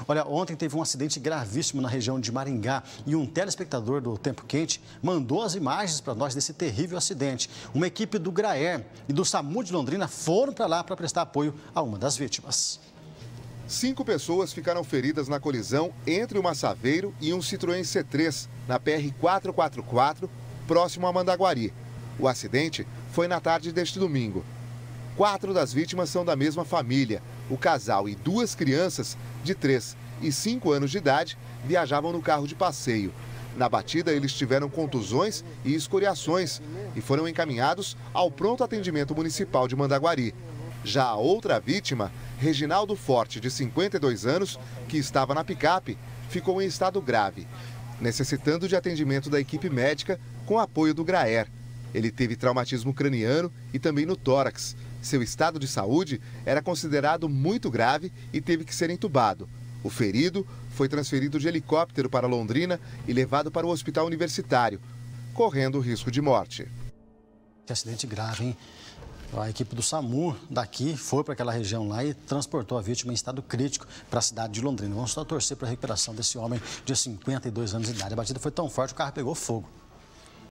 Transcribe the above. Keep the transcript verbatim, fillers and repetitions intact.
Olha, ontem teve um acidente gravíssimo na região de Maringá e um telespectador do Tempo Quente mandou as imagens para nós desse terrível acidente. Uma equipe do Graer e do SAMU de Londrina foram para lá para prestar apoio a uma das vítimas. Cinco pessoas ficaram feridas na colisão entre uma Saveiro e um Citroën C três, na P R quatrocentos e quarenta e quatro, próximo a Mandaguari. O acidente foi na tarde deste domingo. Quatro das vítimas são da mesma família. O casal e duas crianças de três e cinco anos de idade viajavam no carro de passeio. Na batida, eles tiveram contusões e escoriações e foram encaminhados ao pronto atendimento municipal de Mandaguari. Já a outra vítima, Reginaldo Forte, de cinquenta e dois anos, que estava na picape, ficou em estado grave, necessitando de atendimento da equipe médica com apoio do Graer. Ele teve traumatismo craniano e também no tórax. Seu estado de saúde era considerado muito grave e teve que ser entubado. O ferido foi transferido de helicóptero para Londrina e levado para o hospital universitário, correndo risco de morte. Que acidente grave, hein? A equipe do SAMU daqui foi para aquela região lá e transportou a vítima em estado crítico para a cidade de Londrina. Vamos só torcer para a recuperação desse homem de cinquenta e dois anos de idade. A batida foi tão forte que o carro pegou fogo.